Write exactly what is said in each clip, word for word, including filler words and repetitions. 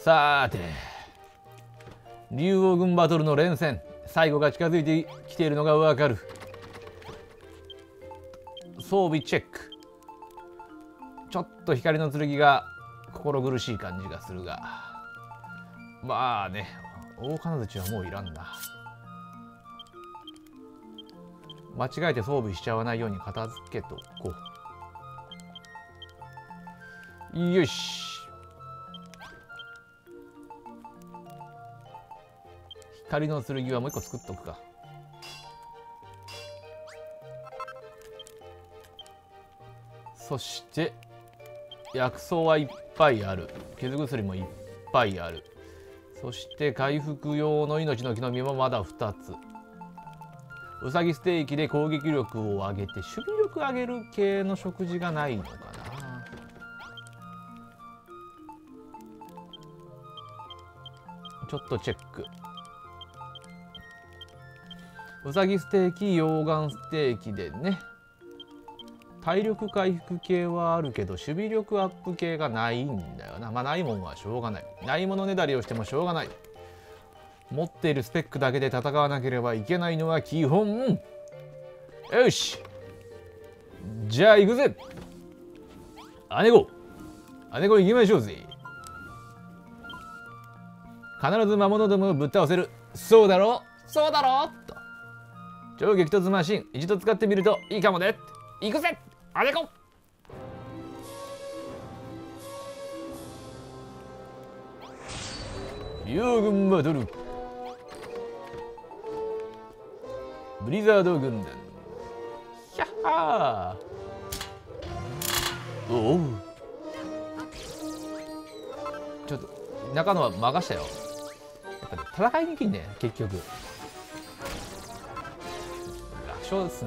さーて、竜王軍バトルの連戦、最後が近づいてきているのがわかる。装備チェック。ちょっと光の剣が心苦しい感じがするが、まあね、大金槌はもういらんな。間違えて装備しちゃわないように片付けとこう。よし。光の剣はもう一個作っとくか。そして薬草はいっぱいある。傷薬もいっぱいある。そして回復用の命の木の実もまだふたつ。うさぎステーキで攻撃力を上げて守備力上げる系の食事がないのかな。ちょっとチェック。うさぎステーキ、溶岩ステーキでね。体力回復系はあるけど守備力アップ系がないんだよな。まあないもんはしょうがない。ないものねだりをしてもしょうがない。持っているスペックだけで戦わなければいけないのは基本。よし、じゃあ行くぜ。姉子姉子行きましょうぜ。必ず魔物どもをぶっ倒せる。そうだろそうだろと。超激突マシン一度使ってみるといいかもね。行くぜ姉子。竜軍バトルブリザード軍団。ひゃっはー。おお、ちょっと中野は任したよ。やっぱね、戦いにくいね結局。楽勝ですね。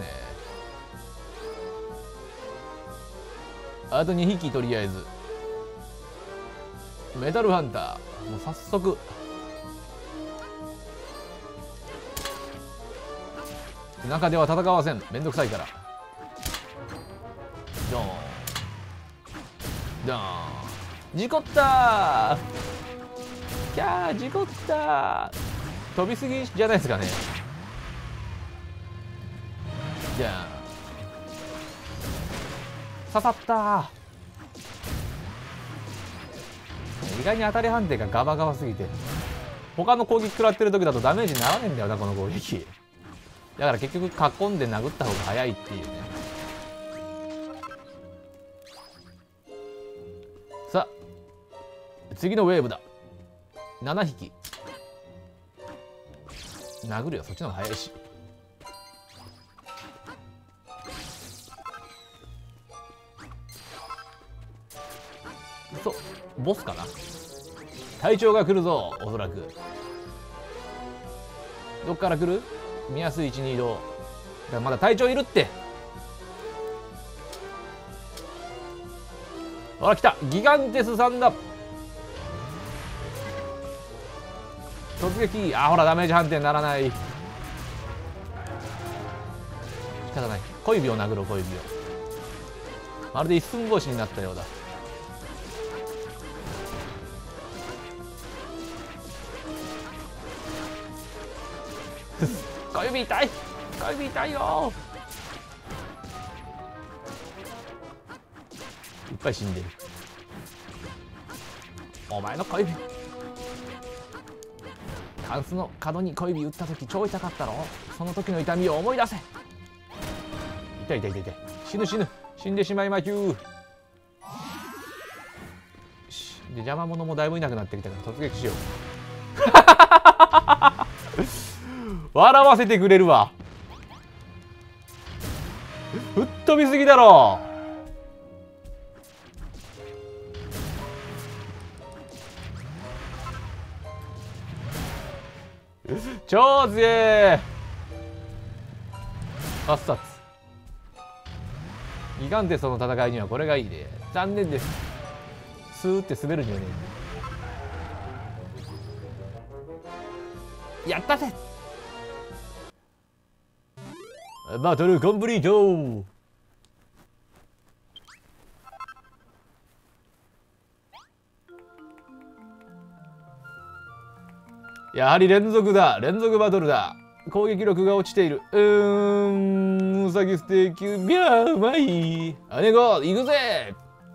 あとにひきとりあえず。メタルハンターもう早速。中では戦わせん。めんどくさいから。ドーンドーン。事故ったー。キャー事故ったー。飛びすぎじゃないですかね。じゃあ刺さったー。意外に当たり判定がガバガバすぎて他の攻撃食らってる時だとダメージにならねえんだよなこの攻撃。だから結局囲んで殴った方が早いっていうね。さあ次のウェーブだ。ななひき殴るよ。そっちの方が早いし。そうボスかな。隊長が来るぞおそらく。どっから来る。見やすい位置に移動。だからまだ隊長いるって。ほら来たギガンテスさんだ。突撃。あほらダメージ判定にならない。仕方ない。小指を殴ろう小指を。まるで一寸法師になったようだ。小指痛い小指痛いよ。いっぱい死んでる。お前の小指。タンスの角に小指打った時超痛かったろ。その時の痛みを思い出せ。痛い痛い痛い痛い。死ぬ死ぬ死んでしまいまきゅう。で邪魔者もだいぶいなくなってきたから突撃しよう。笑わせてくれるわ。吹っ飛びすぎだろ。超強え。はっさつ。ギガンテスとの戦いにはこれがいいで。残念です。スーって滑るにはね。やったぜ。バトルコンプリート。 やはり連続だ。連続バトルだ。攻撃力が落ちている。うーん、うさぎステーキ、ビャーうまい。姉子、行くぜ。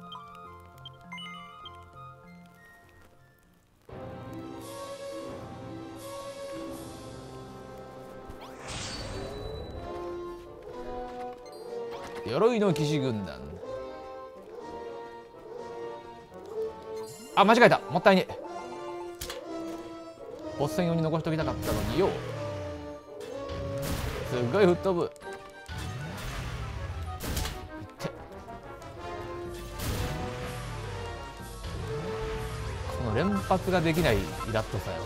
鎧の騎士軍団。あ、間違えた。もったいねえ。ボス戦用に残しておきたかったのによ。すっごい吹っ飛ぶ。この連発ができないイラッとさよ。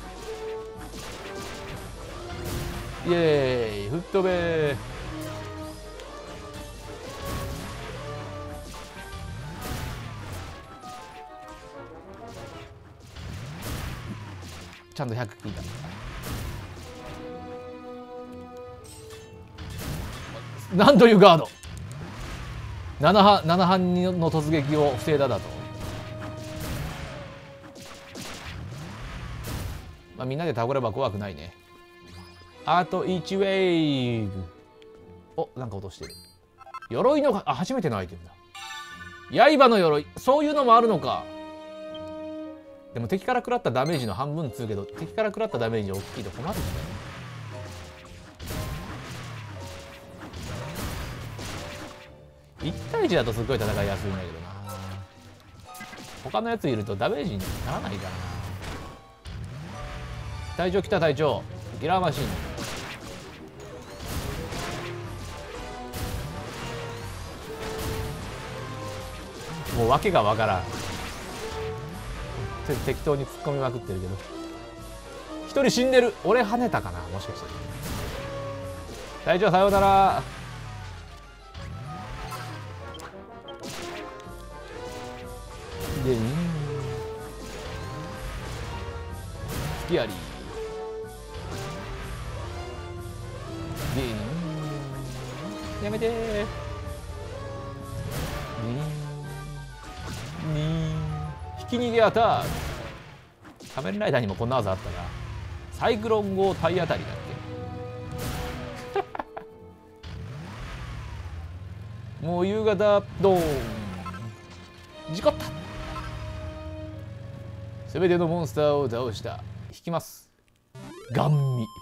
イエーイ、吹っ飛べー。ちゃんとひゃく効いた。なんというガード。ななはんななはんの突撃を防いだだと。まあみんなで倒れば怖くないね。あといちウェイブ。お、なんか落としてる。鎧の、あ、初めてのアイテムだ。刃の鎧、そういうのもあるのか。でも敵から食らったダメージの半分つうけど、敵から食らったダメージ大きいと困るんだよ。いち対いちだとすっごい戦いやすいんだけどな。他のやついるとダメージにならないからな。隊長来た。隊長ギラーマシン。もう訳がわからん。適当に突っ込みまくってるけど、一人死んでる。俺跳ねたかな、もしかして。隊長さようなら。でんスキアリーでんやめてー。にに引き逃げアタック。仮面ライダーにもこんな技あったな。サイクロン号体当たりだっけもう夕方ドーン。事故った。すべてのモンスターを倒した。引きます。ガンミ。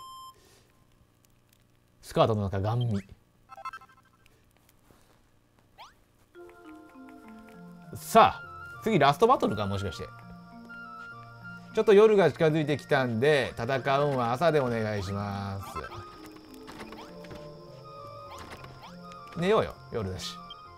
スカートの中ガンミ。さあ次ラストバトルか、もしかして。ちょっと夜が近づいてきたんで、戦うんは朝でお願いします。寝ようよ、夜だし。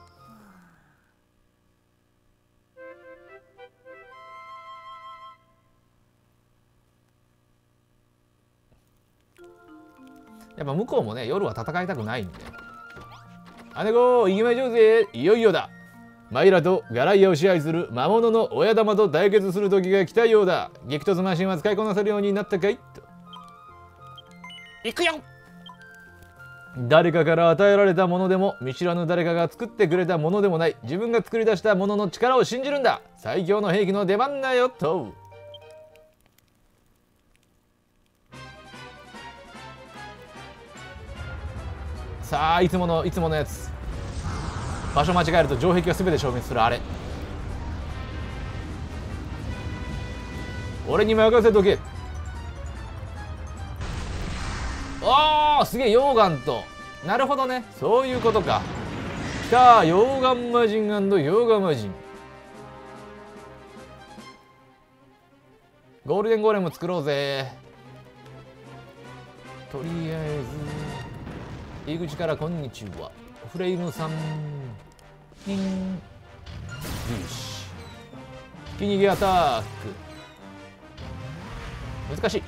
やっぱ向こうもね、夜は戦いたくないんで。姉子、行きましょうぜ。いよいよだ。マイラとガライアを支配する魔物の親玉と対決する時が来たようだ。激突マシンは使いこなせるようになったかいと。行くよ。誰かから与えられたものでも見知らぬ誰かが作ってくれたものでもない。自分が作り出したものの力を信じるんだ。最強の兵器の出番だよと。さあいつものいつものやつ。場所間違えると城壁が全て消滅するあれ。俺に任せとけ。ああすげえ溶岩と。なるほどね、そういうことか。きたー、溶岩魔人溶岩魔人。ゴールデンゴーレム作ろうぜ。とりあえず入り口からこんにちは。フレイムさん。ピン。よし。引き逃げアタック。難しい。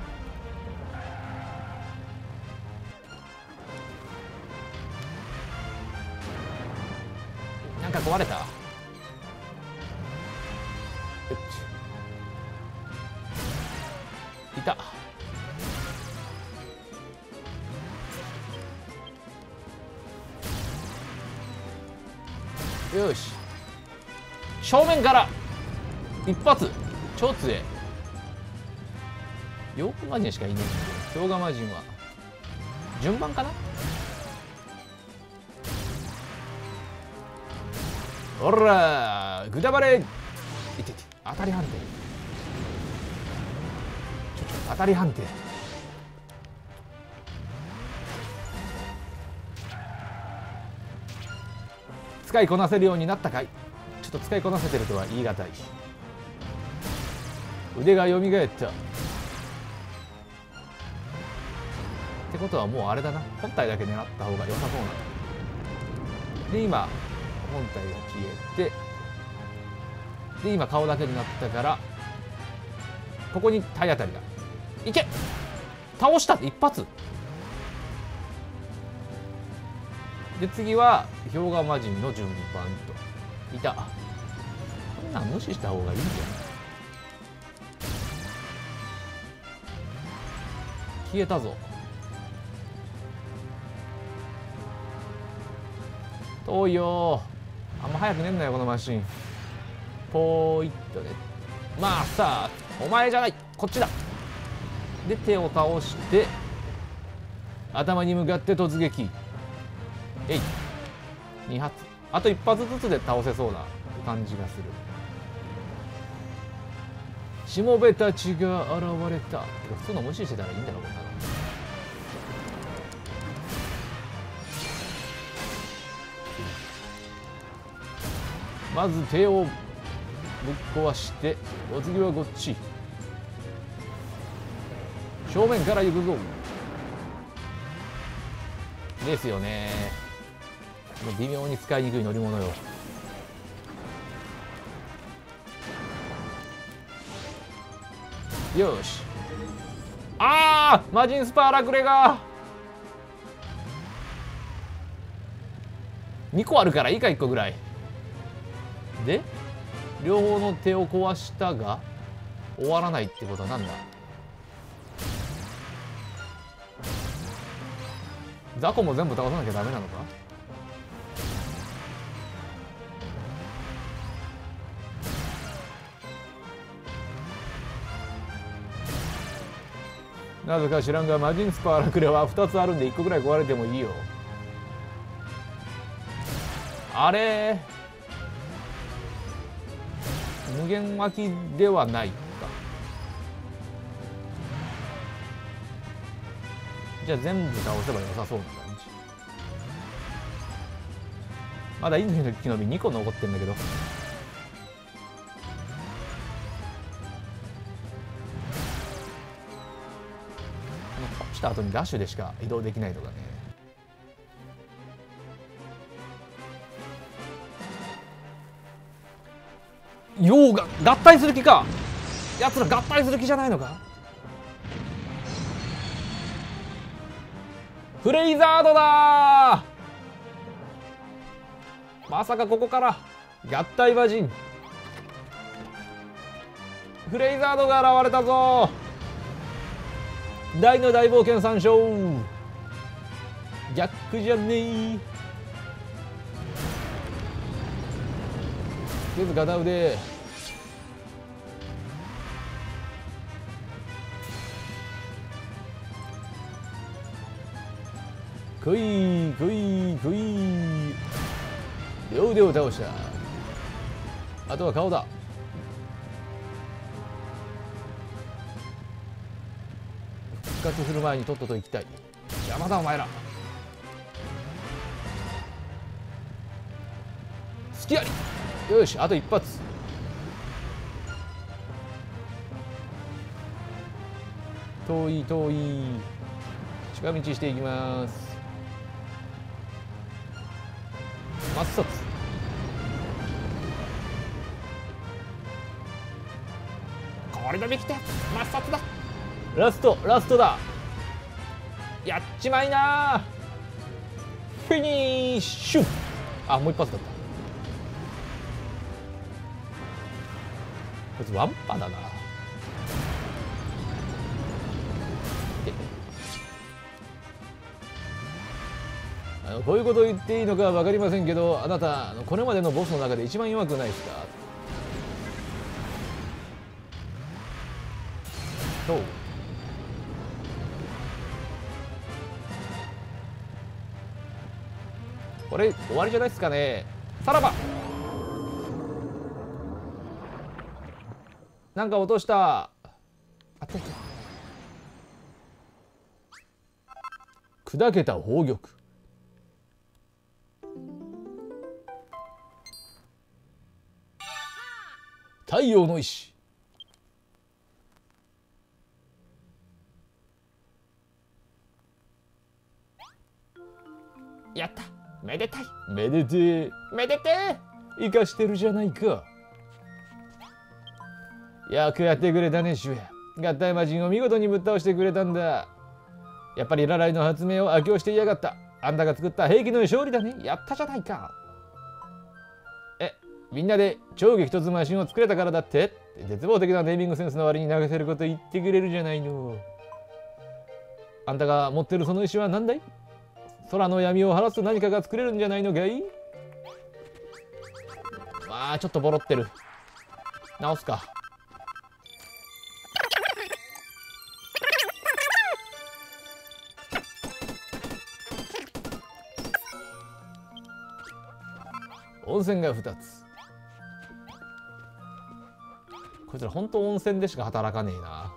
なんか壊れた。いた。よし、正面から一発超強え。 ヨーガマジンしかいないんで、ヨーガマジンは順番かな。おらー、ぐだばれ。いてて、当たり判定。ちょちょ当たり判定。使いこなせるようになったかい。ちょっと使いこなせてるとは言い難い。腕がよみがえった。ってことはもうあれだな、本体だけ狙った方が良さそうな。で今本体が消えて、で今顔だけになったから、ここに体当たりがいけ。倒したって一発で、次は氷河魔人の順番と。いた。こんなん無視した方がいいんじゃない。消えたぞ。遠いよ。あんま早くねんなよこのマシン。ポーイッとね。まあさあ、お前じゃない、こっちだ。で手を倒して頭に向かって突撃。えい、に発。あといっ発ずつで倒せそうな感じがする。しもべたちが現れた。普通の無視してたらいいんだろうこんなの。まず手をぶっ壊して、お次はこっち。正面から行くぞ。ですよね。微妙に使いにくい乗り物よ。よし。あー、マジンスパーラクレがにこあるからいいかいっこぐらいで、両方の手を壊したが終わらないってことはなんだ。雑魚も全部倒さなきゃダメなのか。なぜか知らんがマジンスパーラクレはふたつあるんでいっこぐらい壊れてもいいよ。あれ無限巻きではないか。じゃあ全部倒せば良さそうな感じ。まだインドの木の実にこ残ってんだけど。した後にダッシュでしか移動できないとかね。ヨウが合体する気か。やつら合体する気じゃないのか。フレイザードだー。まさかここから合体魔人フレイザードが現れたぞ。大の大冒険参照。逆じゃねえ。とりあえずガタ腕。来い来い来い。両腕を倒した。あとは顔だ。復活する前にとっとと行きたい。邪魔だお前ら。隙あり。よし、あと一発。遠い遠い。近道していきます。抹殺。これでできた。抹殺だ。ラストラストだ。やっちまいな。フィニッシュ。あ、もう一発だった。こいつワンパだな。あのこういうこと言っていいのか分かりませんけど、あなたあのこれまでのボスの中で一番弱くないですか。そうこれ終わりじゃないですかね。さらばなんか落とした。あったった。砕けた宝玉。太陽の石。やった。めでたい。めでてえめでてえ生かしてるじゃないか。よくやってくれたねシュエ。合体魔人を見事にぶっ倒してくれたんだ。やっぱりラライの発明を悪用していやがった。あんたが作った兵器の勝利だね。やったじゃないか。え、みんなで超激突マシンを作れたからだって。絶望的なネーミングセンスの割に流せること言ってくれるじゃないの。あんたが持ってるその石は何だい？空の闇を晴らす何かが作れるんじゃないのかい？まあちょっとボロってる。直すか。温泉がふたつ。こいつら本当温泉でしか働かねえな。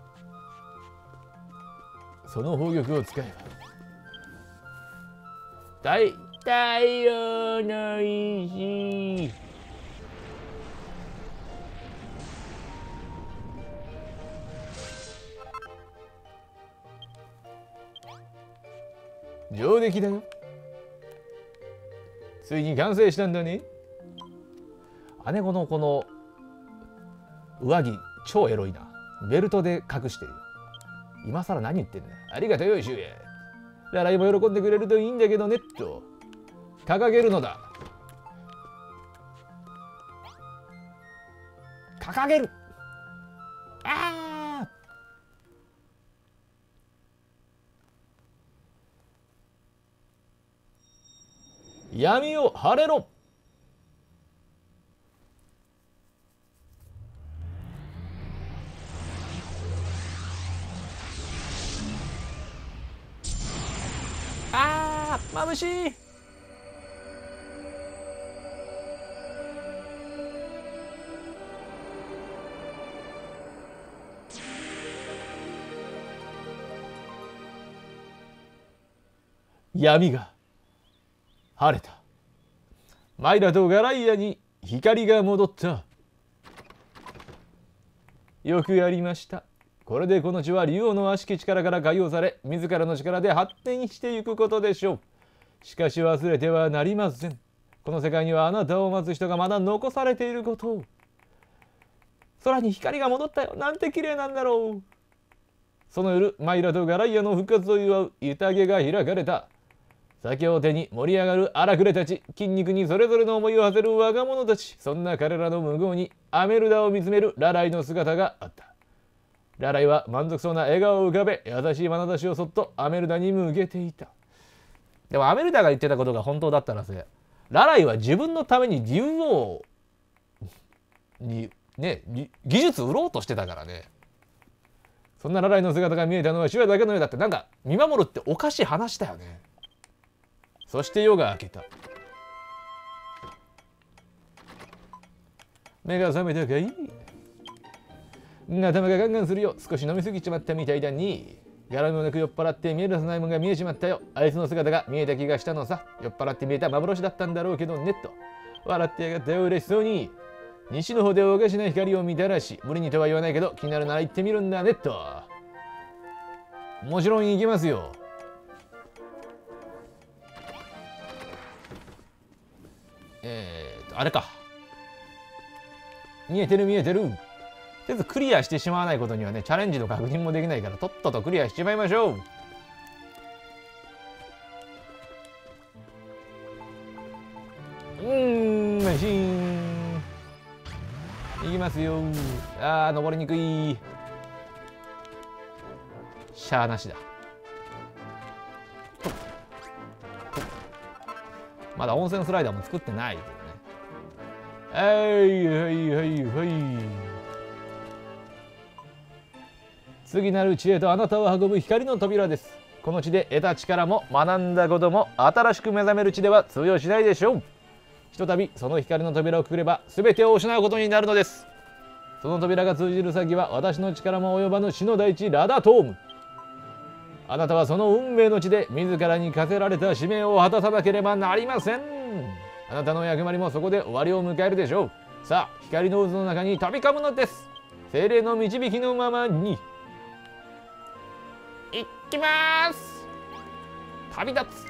その宝玉を使えば太太陽の石。上出来だよ。ついに完成したんだね。姉子のこの上着超エロいな。ベルトで隠してるよ。今更何言ってんだ。ありがとうよシュウヤ。ラライも喜んでくれるといいんだけどねっと。掲げるのだ。掲げる。ああ。闇を晴れろ。ああ、眩しい。闇が晴れた。マイラとガライアに光が戻った。よくやりました。これでこの地は竜王の悪しき力から解放され、自らの力で発展していくことでしょう。しかし忘れてはなりません。この世界にはあなたを待つ人がまだ残されていることを。空に光が戻ったよ。なんて綺麗なんだろう。その夜、マイラとガライアの復活を祝う宴が開かれた。酒を手に盛り上がる荒くれたち、筋肉にそれぞれの思いを馳せる若者たち。そんな彼らの向こうにアメルダを見つめるラライの姿があった。ラライは満足そうな笑顔を浮かべ、優しい眼差しをそっとアメルダに向けていた。でもアメルダが言ってたことが本当だったらせ、ラライは自分のために竜王にね、技術売ろうとしてたからね。そんなラライの姿が見えたのはシュワだけのようだって、なんか見守るっておかしい話だよね。そして夜が明けた。目が覚めたかい？頭がガンガンするよ。少し飲みすぎちまったみたいだに。ガラもなく酔っ払って見えるはずないもんが見えちまったよ。あいつの姿が見えた気がしたのさ。酔っ払って見えた幻だったんだろうけどねっと。笑ってやがったよ嬉しそうに。西の方でおかしな光を見たらし、無理にとは言わないけど気になるなら行ってみるんだねっと。もちろん行きますよ。えーとあれか。見えてる見えてる。とりあえずクリアしてしまわないことにはね、チャレンジの確認もできないから、とっととクリアしちまいましょう。うーん、マシーン。いきますよ。あー、登りにくい。しゃーなしだ。まだ温泉スライダーも作ってないけどね。はいはいはいはい。次なる知恵とあなたを運ぶ光の扉です。 この地で得た力も学んだことも新しく目覚める地では通用しないでしょう。ひとたびその光の扉をくぐれば全てを失うことになるのです。その扉が通じる先は私の力も及ばぬ死の大地ラダトーム。あなたはその運命の地で自らに課せられた使命を果たさなければなりません。あなたの役割もそこで終わりを迎えるでしょう。さあ光の渦の中に飛び込むのです。精霊の導きのままに行きます。旅立つ。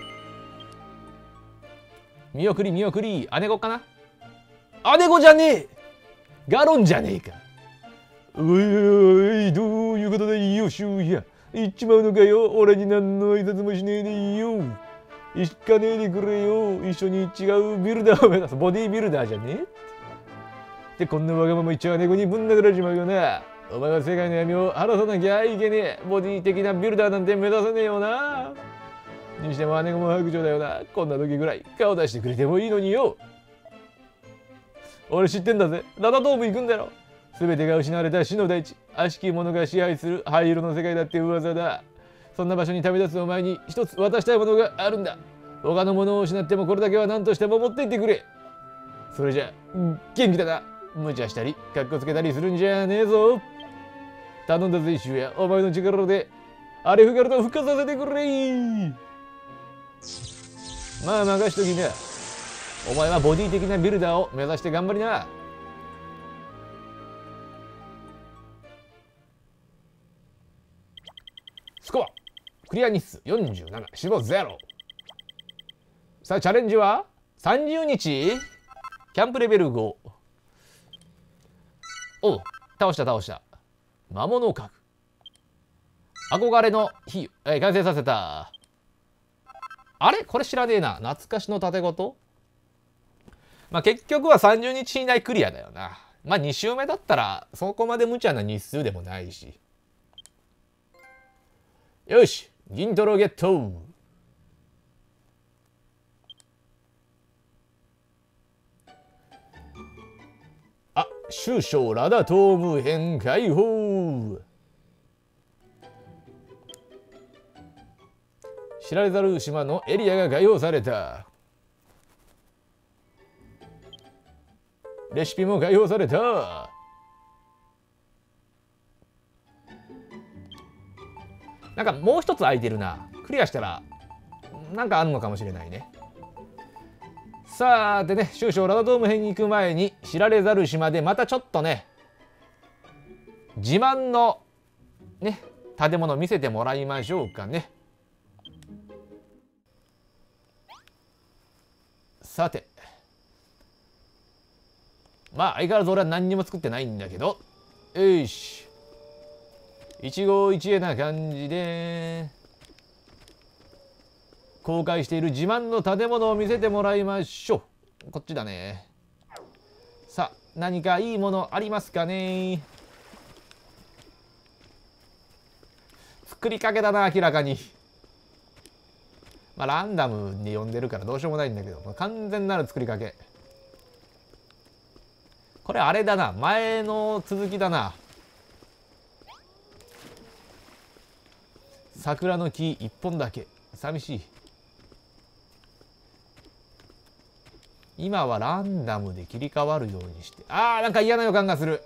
見送り見送り。姉子かな。姉子じゃねえ、ガロンじゃねえか。おいおい、どういうことだよ、シューや。行っちまうのかよ。俺に何の挨拶もしねえでいいよ。行かねえでくれよ。一緒に違うビルダーを目指す。ボディービルダーじゃねえで、こんなわがまま言っちゃう猫にぶん殴られちまうよな。お前は世界の闇を晴らさなきゃいけねえ。ボディ的なビルダーなんて目指せねえよな。にしても姉子も白状だよな。こんな時ぐらい顔出してくれてもいいのによ。俺知ってんだぜ。ラダトーム行くんだろ。全てが失われた死の大地、悪しき者が支配する灰色の世界だって噂だ。そんな場所に旅立つお前に一つ渡したいものがあるんだ。他のものを失ってもこれだけは何としても持って行ってくれ。それじゃ元気だな。無茶したりかっこつけたりするんじゃねえぞ。頼んだぜ一周や。お前の力でアレフガルトを復活させてくれ。まあ任しときな。お前はボディ的なビルダーを目指して頑張りな。スコアクリア日数よんじゅうなな、死亡ゼロ。さあチャレンジはさんじゅうにち。キャンプレベルご。おう、倒した倒した。魔物核憧れの火、えー、完成させた。あれこれ知らねえな。懐かしの盾事。まあ結局はさんじゅうにち以内クリアだよな。まあに周目だったらそこまで無茶な日数でもないし。よし銀トロゲット。あ、終章ラダトーム編開放。知られざる島のエリアが開放された。レシピも開放された。なんかもう一つ空いてるな。クリアしたらなんかあるのかもしれないね。さあでね、終章ラダトーム編に行く前に知られざる島でまたちょっとね自慢のね建物見せてもらいましょうかね。さてまあ相変わらず俺は何にも作ってないんだけど、よし一期一会な感じで公開している自慢の建物を見せてもらいましょう。こっちだね。さあ何かいいものありますかね。作りかけだな明らかに。まあランダムに呼んでるからどうしようもないんだけど、まあ、完全なる作りかけ。これあれだな、前の続きだな。桜の木一本だけ寂しい。今はランダムで切り替わるようにして。あーなんか嫌な予感がする。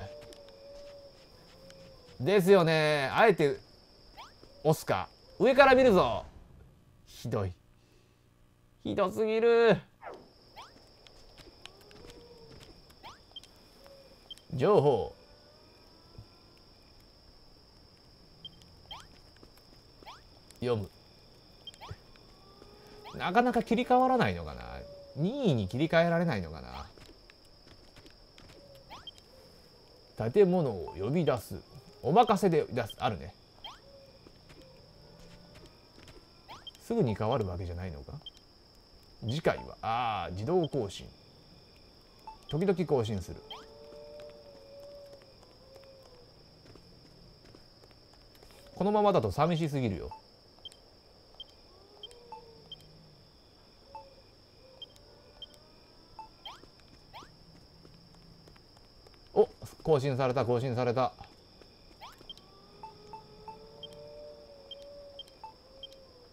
ですよね。あえて押すか。上から見るぞ。ひどい。ひどすぎる。情報読む。なかなか切り替わらないのかな。にいに切り替えられないのかな。建物を呼び出す。お任せで出す。あるね。すぐに変わるわけじゃないのか。次回はああ自動更新。時々更新する。このままだと寂しすぎるよ。お、更新された更新された。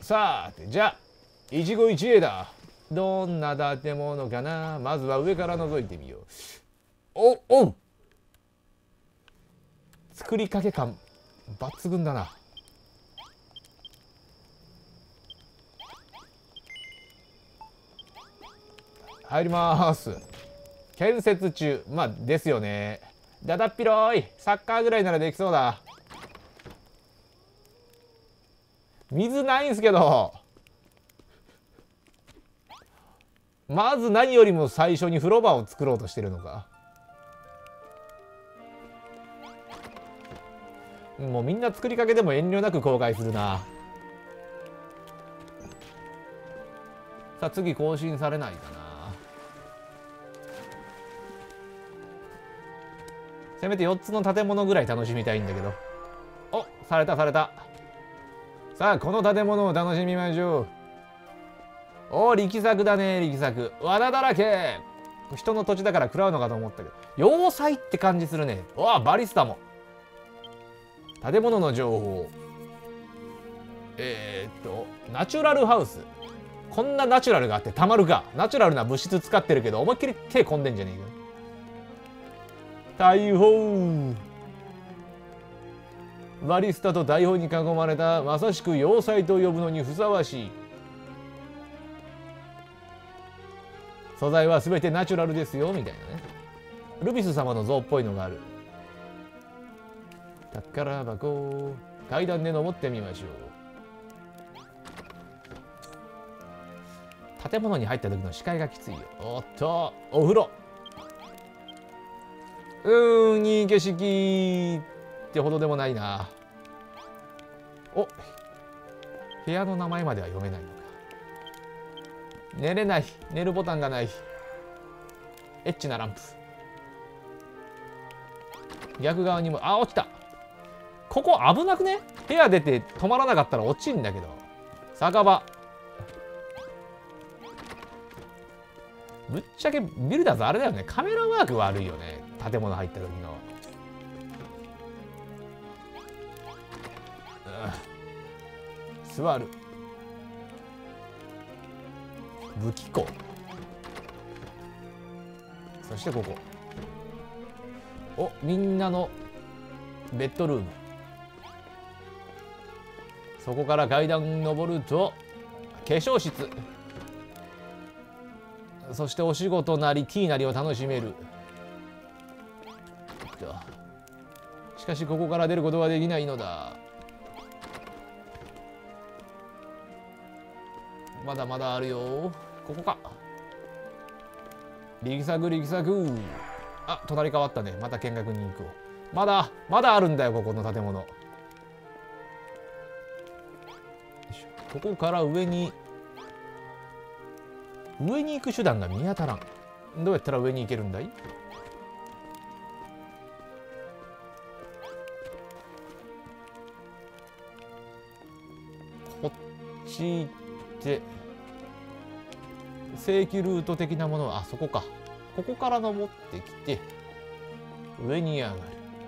さあじゃあ一期一会だ。どんな建物かな。まずは上から覗いてみよう。おおう、作りかけ感抜群だな。入ります。建設中。まあですよね。だだっ広い。サッカーぐらいならできそうだ。水ないんすけど。まず何よりも最初に風呂場を作ろうとしてるのか。もうみんな作りかけでも遠慮なく公開するな。さあ次更新されないかな。せめてよっつの建物ぐらい楽しみたいんだけど。お、されたされた。さあこの建物を楽しみましょう。おー、力作だね、力作。罠だらけ。人の土地だから食らうのかと思ったけど、要塞って感じするね。うわ、バリスタも。建物の情報。えー、っとナチュラルハウス。こんなナチュラルがあってたまるか。ナチュラルな物質使ってるけど思いっきり手込んでんじゃねえか。大砲。バリスタと大砲に囲まれたまさしく要塞と呼ぶのにふさわしい。素材は全てナチュラルですよみたいなね。ルビス様の像っぽいのがある。宝箱。階段で登ってみましょう。建物に入った時の視界がきついよ。おっとお風呂。うーん、いい景色ってほどでもないな。お、部屋の名前までは読めないのか。寝れない。寝るボタンがない。エッチなランプ。逆側にも、あ、落ちた。ここ危なくね。部屋出て止まらなかったら落ちんだけど。酒場。ぶっちゃけビルダーズあれだよね。カメラワーク悪いよね。建物入った時の。座る。武器庫。そしてここ。お、みんなのベッドルーム。そこから階段登ると化粧室。そしてお仕事なりティーなりを楽しめる。しかしここから出ることはできないのだ。まだまだあるよ。ここか。力作力作。あ、隣変わったね。また見学に行こう。まだまだあるんだよ、ここの建物。ここから上に上に行く手段が見当たらん。どうやったら上に行けるんだい。こっち行って正規ルート的なものはあそこか。ここから登ってきて上に上がる。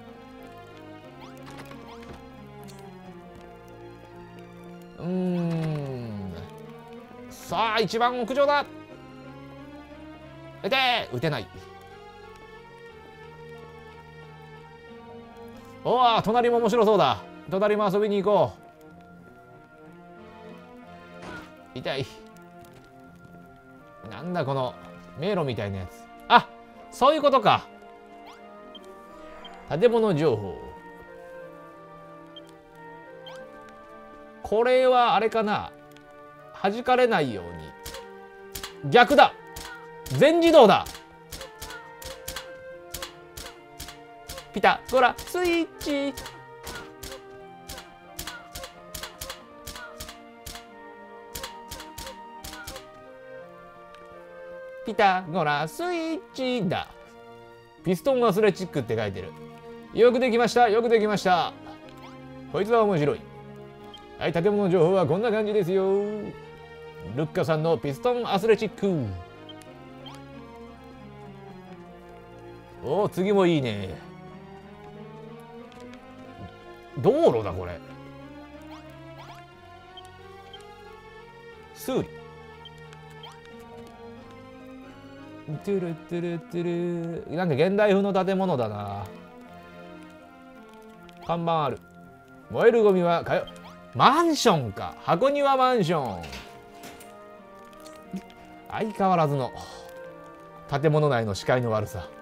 うーん、さあ一番屋上だ。撃てー。撃てない。おお、隣も面白そうだ。隣も遊びに行こう。痛い。なんだこの迷路みたいなやつ。あ、そういうことか。建物情報。これはあれかな。弾かれないように。逆だ。全自動だ。ピタゴラスイッチ。ピタゴラスイッチだ。ピストンアスレチックって書いてる。よくできました。よくできました。こいつは面白い。はい、建物情報はこんな感じですよ。ルッカさんのピストンアスレチック。おお、次もいいね。道路だこれ。 数理。トゥルトゥルトゥル。なんか現代風の建物だな。看板ある。燃えるゴミはかよ。マンションか。箱庭マンション。相変わらずの建物内の視界の悪さ。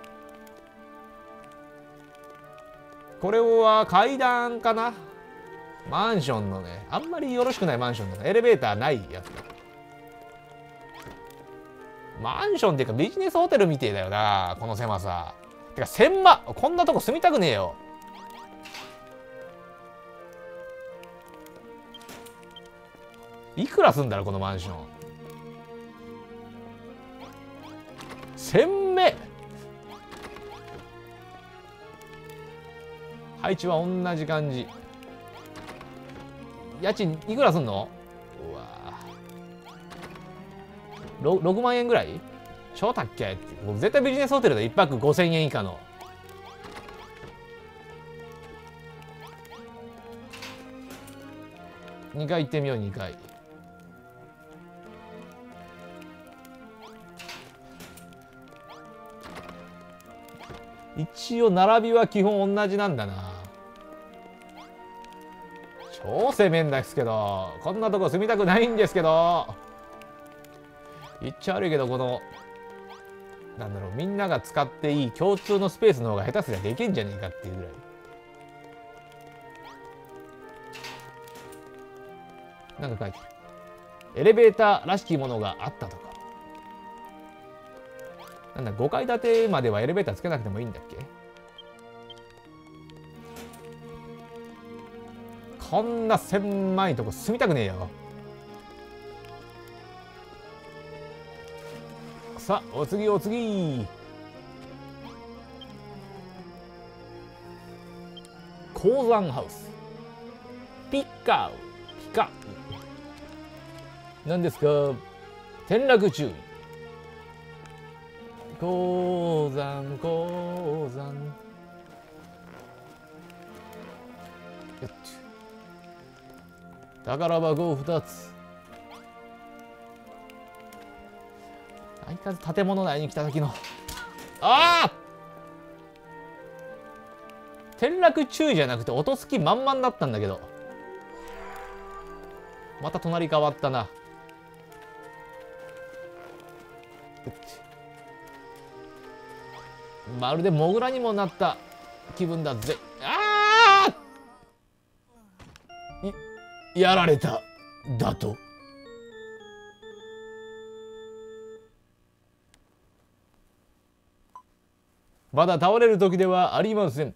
これは階段かな。マンションのね、あんまりよろしくないマンションだな。エレベーターないやつだ。マンションっていうかビジネスホテルみてえだよな、この狭さ。てか千万、こんなとこ住みたくねえよ。いくらすんだろこのマンション。千目。配置は同じ感じ。家賃いくらすんの？うわ ろくまん円ぐらい？超高っけって。絶対ビジネスホテルでいっぱくごせんえん以下の。にかい行ってみよう。にかい。一応並びは基本同じなんだな。超攻めんですけど、こんなとこ住みたくないんですけど。言っちゃ悪いけど、このなんだろう、みんなが使っていい共通のスペースの方が下手すりゃできんじゃねえかっていうぐらい。なんか書いてる。エレベーターらしきものがあったとか。なんだ、ごかい建てまではエレベーターつけなくてもいいんだっけ。こんな狭いとこ住みたくねえよ。さあ、お次お次。鉱山ハウス。ピッカウ。ピカ。何ですか。転落注意。鉱山鉱山。よっち。宝箱ふたつ。相変わらず建物内に来た時のああ転落注意じゃなくて音つき満々だったんだけど、また隣変わったな。まるでモグラにもなった気分だぜ。ああやられただと。まだ倒れる時ではありません。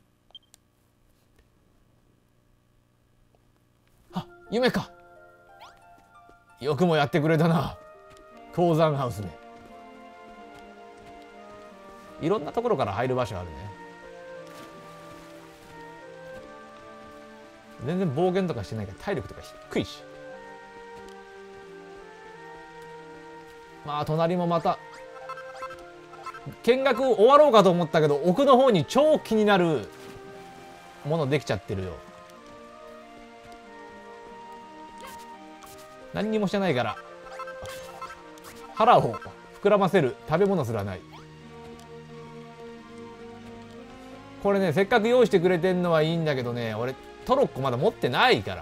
あ、夢か。よくもやってくれたな、鉱山ハウスめ。いろんなところから入る場所あるね。全然暴言とかしてないから体力とか低いし。まあ隣もまた見学終わろうかと思ったけど、奥の方に超気になるものできちゃってるよ。何にもしてないから腹を膨らませる食べ物すらない。これね、せっかく用意してくれてんのはいいんだけどね、俺トロッコまだ持ってないから。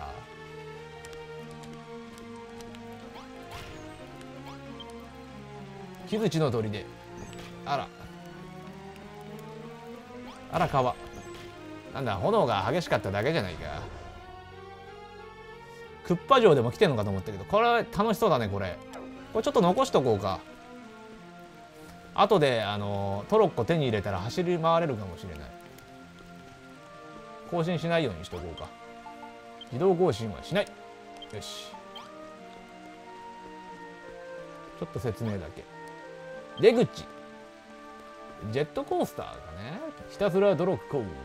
木槌の砦。あらあら川。なんだ、炎が激しかっただけじゃないか。クッパ城でも来てんのかと思ったけど、これは楽しそうだね。これこれちょっと残しとこうか。後であのトロッコ手に入れたら走り回れるかもしれない。更新しないようにしとこうか。自動更新はしない。よし、ちょっと説明だけ。出口。ジェットコースターがね、ひたすらドロッコー、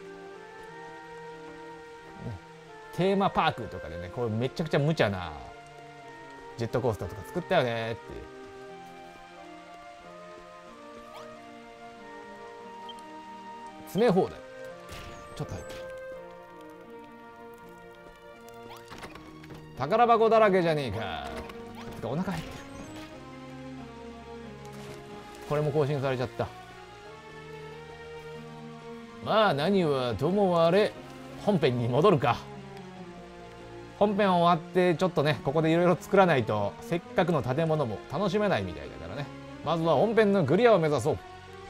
テーマパークとかでね、これめちゃくちゃ無茶なジェットコースターとか作ったよねって。詰め放題。ちょっと入ってる。宝箱だらけじゃねえか。 てかお腹減ってる。これも更新されちゃった。まあ何はともあれ本編に戻るか。本編終わってちょっとねここでいろいろ作らないとせっかくの建物も楽しめないみたいだからね。まずは本編のクリアを目指そう。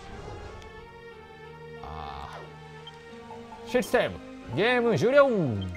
ああシステムゲーム終了。